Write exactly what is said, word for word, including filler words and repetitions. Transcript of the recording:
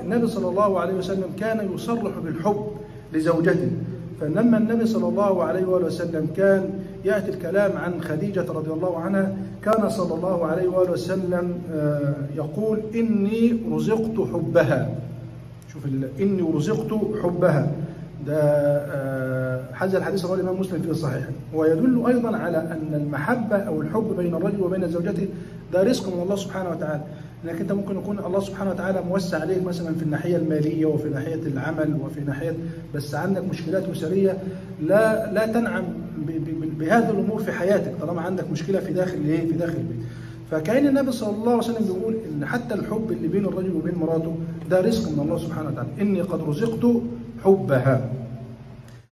النبي صلى الله عليه وسلم كان يصرح بالحب لزوجته، فلما النبي صلى الله عليه وآله وسلم كان يأتي الكلام عن خديجة رضي الله عنها، كان صلى الله عليه وآله وسلم يقول إني رزقت حبها. شوف إني رزقت حبها، ده هذا الحديث رواه الإمام مسلم في صحيحه، ويدل أيضا على أن المحبة أو الحب بين الرجل وبين زوجته ده رزق من الله سبحانه وتعالى، لأنك أنت ممكن يكون الله سبحانه وتعالى موسع عليك مثلا في الناحية المالية وفي ناحية العمل وفي ناحية، بس عندك مشكلات أسرية لا لا تنعم بهذه الأمور في حياتك طالما عندك مشكلة في داخل إيه في داخل البيت. فكأن النبي صلى الله عليه وسلم بيقول إن حتى الحب اللي بين الرجل وبين مراته ده رزق من الله سبحانه وتعالى، إني قد رزقت حبها.